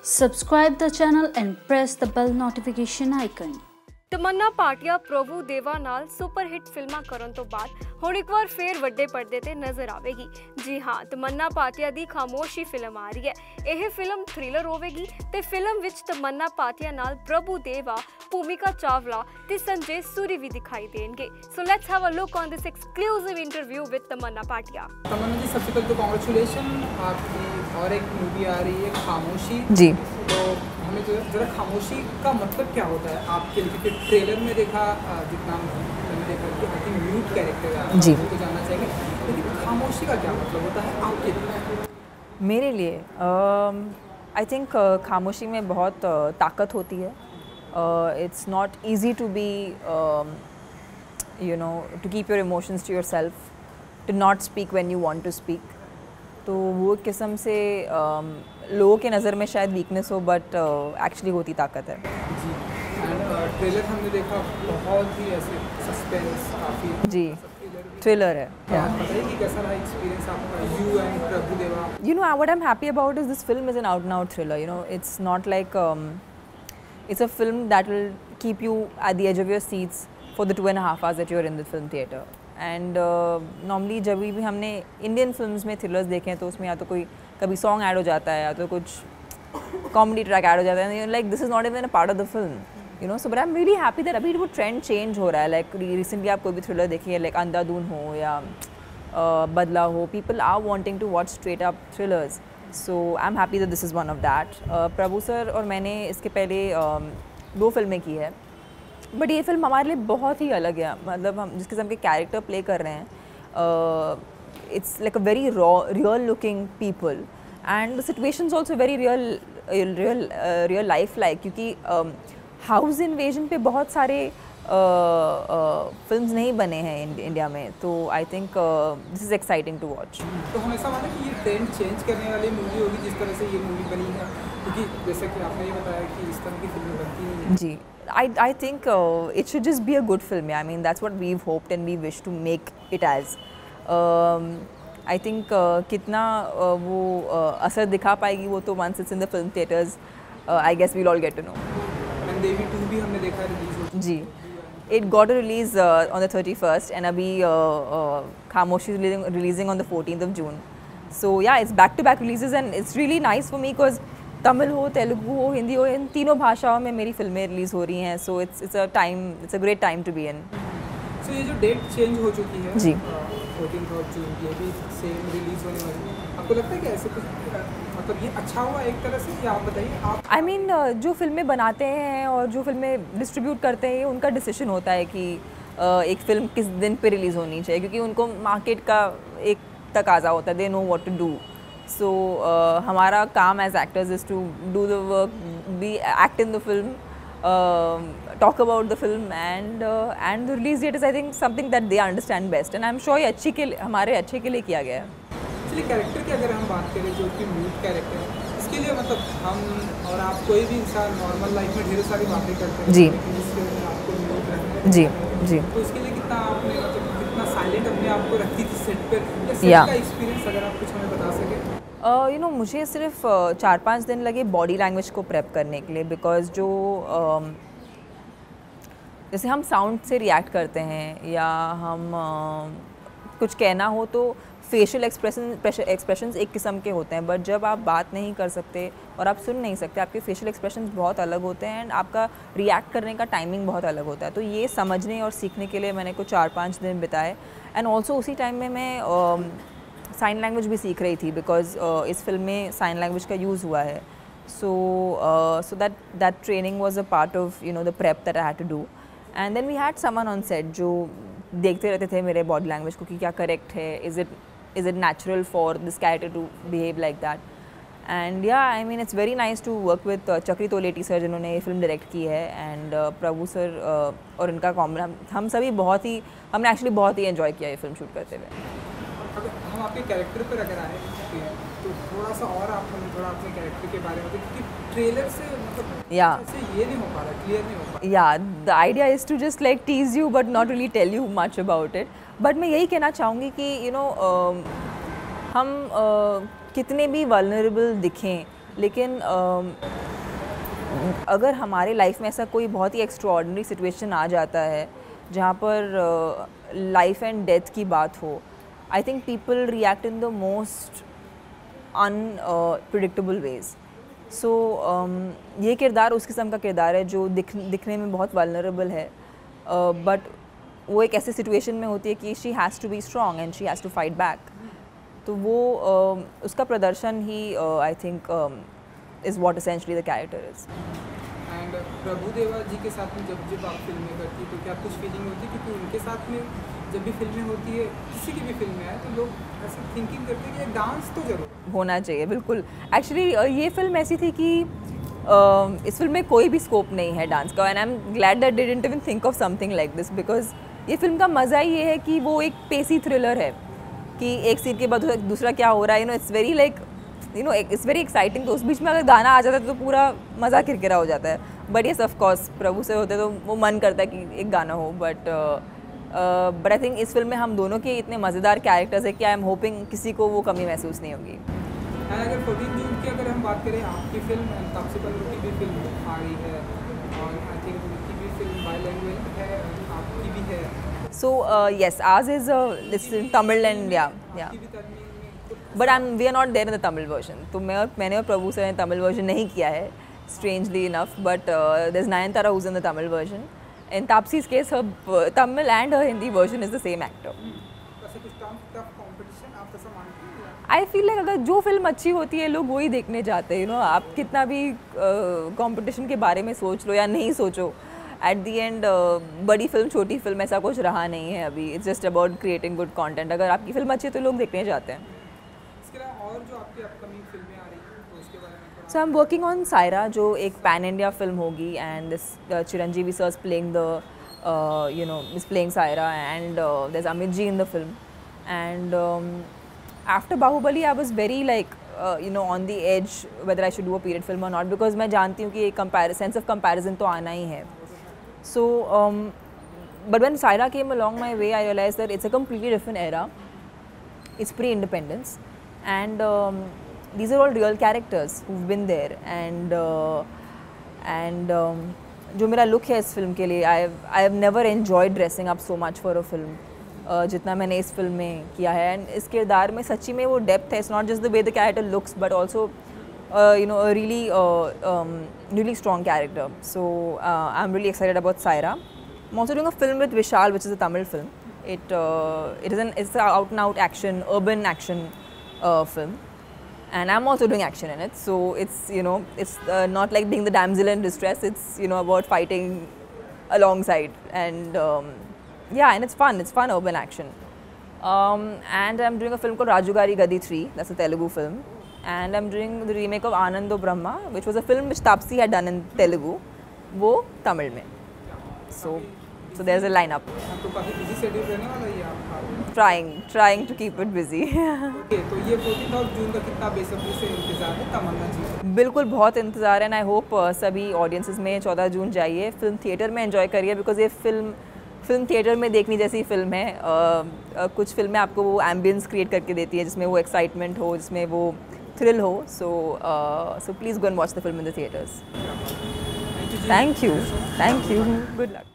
Subscribe the channel and press the bell notification icon. ਤਮੰਨਾ ਭਾਟੀਆ ਪ੍ਰਭੂ ਦੇਵਾ ਨਾਲ ਸੁਪਰ ਹਿੱਟ ਫਿਲਮਾਂ ਕਰਨ ਤੋਂ ਬਾਅਦ ਹੁਣ ਇੱਕ ਵਾਰ ਫੇਰ ਵੱਡੇ ਪਰਦੇ ਤੇ ਨਜ਼ਰ ਆਵੇਗੀ। ਜੀ ਹਾਂ, ਤਮੰਨਾ ਭਾਟੀਆ ਦੀ ਖਾਮੋਸ਼ੀ ਫਿਲਮ ਆ ਰਹੀ ਹੈ। ਇਹ ਫਿਲਮ ਥ੍ਰਿਲਰ ਹੋਵੇਗੀ ਤੇ ਫਿਲਮ ਵਿੱਚ ਤਮੰਨਾ ਭਾਟੀਆ ਨਾਲ ਪ੍ਰਭੂ ਦੇਵਾ, ਭੂਮਿਕਾ ਚਾਵਲਾ ਤੇ ਸੰਜੇ सूरी भी दिखाई देंगे। So let's have a look on this exclusive interview with तमन्ना भाटिया। तमन्ना जी, सबसे पहले तो कांग्रेचुलेशन, आपकी और एक मूवी आ रही है खामोशी जी। तो हमें जो जरा खामोशी का मतलब क्या होता है आपके लिए, क्योंकि ट्रेलर में देखा जितना मैंने देखा कि आई थिंक म्यूट कैरेक्टर है जी, तो जानना चाहेंगे लेकिन खामोशी का क्या मतलब होता है आपके लिए? मेरे लिए आई थिंक खामोशी में बहुत ताकत होती है। It's not easy to be you know to keep your emotions to your self, to not speak when you want to speak. तो वो किस्म से लोगों के नज़र में शायद वीकनेस हो, बट एक्चुअली होती ताकत है जी। एंड ट्रेलर हमने देखा बहुत ही ऐसे सस्पेंस काफ़ी जी, थ्रिलर है। बताइए कि कैसा रहा एक्सपीरियंस आपका यू एंड प्रभु देवा? You know what I'm happy about is this film is an out and out thriller. You know, it's not like it's a film that will keep you at the edge of your seats for the 2.5 hours that you're in the film theater. And normally जब भी हमने Indian films में thrillers देखे हैं तो उसमें या तो कोई कभी सॉन्ग ऐड हो जाता है या तो कुछ कॉमेडी ट्रैक ऐड हो जाता है, like this is not even a part of the film, you know. So but I am really happy that अभी वो ट्रेंड चेंज हो रहा है। लाइक रिसेंटली आप कोई भी थ्रिलर देखिए, लाइक अंधाधुन हो या बदला हो, people are wanting to watch straight up thrillers. So I am happy that this is one of that. Prabhu sir और मैंने इसके पहले 2 फिल्में की है, बट ये फिल्म हमारे लिए बहुत ही अलग है। मतलब हम जिस किस्म के कैरेक्टर प्ले कर रहे हैं, it's like a very real looking people and the situations also very real life like, क्योंकि हाउस इन्वेजन पे बहुत सारे फिल्म्स नहीं बने हैं इंडिया में। तो I think this is exciting to watch. तो हमेशा माना कि ये ट्रेंड चेंज करने वाली मूवी होगी जिस तरह से ये मूवी बनी है, क्योंकि जैसे कि आपने ये बताया कि इस तरह की फिल्में बनती नहीं हैं। जी, I think it should just be a good film. I mean, that's what we've hoped and we wish to make it as. I think कितना वो असर दिखा पाएगी वो तो once it's in the film theaters, I guess we'll all get to know. And देवी 2 भी हमने देखा रिलीज हो। जी, it got a release on the 31st and अभी खामोशी is releasing on the 14th of June. So yeah, it's back-to-back releases and it's really nice for me because Tamil हो, तेलुगु हो, हिंदी हो, इन तीनों भाषाओं में मेरी फिल्में रिलीज़ हो रही हैं। So it's a great time to be in. सो ये जो डेट चेंज हो चुकी है जी, 14 जून की अभी सेम रिलीज़ होने वाली है, आपको लगता है कि ऐसे कुछ मतलब ये अच्छा हुआ एक तरह से, या आप बताइए आप? आई मीन जो फिल्में बनाते हैं और जो फिल्में डिस्ट्रीब्यूट करते हैं, ये उनका डिसीजन होता है कि एक फ़िल्म किस दिन पे रिलीज़ होनी चाहिए, क्योंकि उनको मार्केट का एक तकाजा होता है, they know what to do. So हमारा काम as actors is to do the work, act in the film, talk about the film, and the release date is I think something that they understand best, and I'm sure ये हमारे अच्छे के लिए किया गया है। चलिए कैरेक्टर की अगर हम बात करें जो कि म्यूट कैरेक्टर है, इसके लिए मतलब हम और आप कोई भी इंसान नॉर्मल लाइफ में ढेर सारी बातें करते हैं जी, लेकिन इसके लिए आपको म्यूट रखना है। जी जी। तो इसके लिए कितना आपने मतलब कितना साइलेंट अपने आप को रखती थी सेट पर, या सेट या का एक्सपीरियंस अगर आप कुछ हमें बता सकें? यू नो मुझे सिर्फ 4-5 दिन लगे बॉडी लैंग्वेज को प्रेप करने के लिए, बिकॉज जो जैसे हम साउंड से रिएक्ट करते हैं या हम कुछ कहना हो तो फेशियल एक्सप्रेशंस एक किस्म के होते हैं, बट जब आप बात नहीं कर सकते और आप सुन नहीं सकते, आपके फेशियल एक्सप्रेशंस बहुत अलग होते हैं एंड आपका रिएक्ट करने का टाइमिंग बहुत अलग होता है। तो ये समझने और सीखने के लिए मैंने कुछ 4-5 दिन बिताए, एंड ऑल्सो उसी टाइम में मैं साइन लैंग्वेज भी सीख रही थी, बिकॉज इस फिल्म में साइन लैंग्वेज का यूज़ हुआ है। So that training was a part of you know the prep that I had to do, and then we had someone on set जो देखते रहते थे मेरे बॉडी लैंग्वेज को कि क्या करेक्ट है, is it natural for this character to behave like that. And yeah I mean it's very nice to work with Chakri Toleti sir जिन्होंने ये फिल्म डायरेक्ट की है, एंड प्रभु सर और इनका हम सभी हमने एक्चुअली बहुत ही एंजॉय किया ये फिल्म शूट करते हुए। अगर हम आपके कैरेक्टर पर अगर आए तो थोड़ा सा और आप हमें थोड़ा अपने कैरेक्टर के बारे में, क्योंकि ट्रेलर से मतलब ये नहीं हो पा रहा, क्लियर नहीं हो पा रहा। Yeah the idea is to just like tease you but not really tell you much about it, but मैं यही कहना चाहूँगी कि यू नो हम कितने भी वल्नरेबल दिखें लेकिन अगर हमारे लाइफ में ऐसा कोई बहुत ही एक्स्ट्रॉर्डनरी सिचुएशन आ जाता है जहाँ पर लाइफ एंड डेथ की बात हो, I think people react in the most unpredictable ways. So ये किरदार उस किस्म का किरदार है जो दिखने में बहुत वल्नरेबल है, बट वो एक ऐसे सिचुएशन में होती है कि she has to be strong and she has to fight back. तो वो उसका प्रदर्शन ही I think is what essentially the character is. And Prabhudeva ji के साथ में जब आप फिल्में करती तो क्या कुछ फीलिंग होती है? क्योंकि उनके साथ में जब भी फिल्में होती है, किसी की भी फिल्में आए, तो लोग ऐसे थिंकिंग करते हैं कि डांस तो जरूर होना चाहिए. बिल्कुल. एक्चुअली ये फिल्म ऐसी थी कि इस फिल्म में कोई भी स्कोप नहीं है डांस का, and I am glad that they didn't even think of something like this, because ये फिल्म का मज़ा ही ये है कि वो एक पेसी थ्रिलर है कि एक सीन के बाद दूसरा क्या हो रहा है. It's very like it's very exciting. तो उस बीच में अगर गाना आ जाता है तो पूरा मज़ा किरकिरा हो जाता है. But yes of course Prabhu से होते तो वो मन करता है कि एक गाना हो, बट आई थिंक इस फिल्म में हम दोनों के इतने मज़ेदार कैरेक्टर्स है कि आई एम होपिंग किसी को वो कमी महसूस नहीं होगी. अगर 14 जून की अगर हम बात करें, आपकी फिल्म तापसी पन्नू की भी फिल्म आ रही है और आई थिंक उनकी भी फिल्म बाइलैंग्वेज है, आपकी भी है. So yes, ours is this in Tamil and yeah. But we are not there in the Tamil version. तो मैंने और प्रभु से तमिल वर्जन नहीं किया है, strangely enough. But there's Nayanthara who's in the Tamil version. In Taapsi's case, her Tamil and her Hindi version is the same actor. I feel like अगर जो film अच्छी होती है लोग वही देखने जाते हैं. आप कितना भी कंपटीशन के बारे में सोच लो या नहीं सोचो, एट दी एंड बड़ी फिल्म छोटी फिल्म ऐसा कुछ रहा नहीं है अभी. It's just about creating good content. अगर आपकी फिल्म अच्छी है तो लोग देखने जाते हैं. इसके अलावा और जो आपकी अपकमिंग फिल्में आ रही हैं तो उसके बारे में so I am working on Saira, जो एक पैन इंडिया फिल्म होगी, and this Chiranjeevi sir is playing the is playing Saira, and there is Amit ji in the film. And after Baahubali I was very like on the edge whether I should do a period film और not, because मैं जानती हूँ कि एक sense of comparison तो आना ही है. So, but when Saira came along my way, I realized that it's a completely different era. It's pre-independence, and these are all real characters who've been there. And जो मेरा look है इस film के लिए, I have never enjoyed dressing up so much for a film. जितना मैंने इस फिल्म में किया है, and इस किरदार में सच्ची में वो depth है. It's not just the way the character looks, but also a really strong character. So I'm really excited about Saira. I'm also doing a film with Vishal, which is a Tamil film. It's an out and out action, urban action film, and I'm also doing action in it. So it's not like being the damsel in distress. It's about fighting alongside, and and it's fun. It's fun urban action. And I'm doing a film called Rajugari Gadi 3. That's a Telugu film. And I'm doing the remake of Anando Brahma, which was a film which Taapsi had done in Telugu, वो तमिल में. So there's a lineup. तो काफ़ी busy schedule रहने वाला है आपका. Trying to keep it busy. Okay, तो ये 14 जून का कितना बेसब्री से इंतजार है तमन्ना जी? बिल्कुल बहुत इंतज़ार है, एंड आई होप सभी ऑडियंसेस में 14 जून जाइए, फिल्म थिएटर में एंजॉय करिए, बिकॉज ये फिल्म थिएटर में देखने जैसी फिल्म है. कुछ फिल्में आपको वो एम्बियंस क्रिएट करके देती है जिसमें वो एक्साइटमेंट हो, जिसमें वो thrill ho. So please go and watch the film in the theaters. Thank you. Good luck.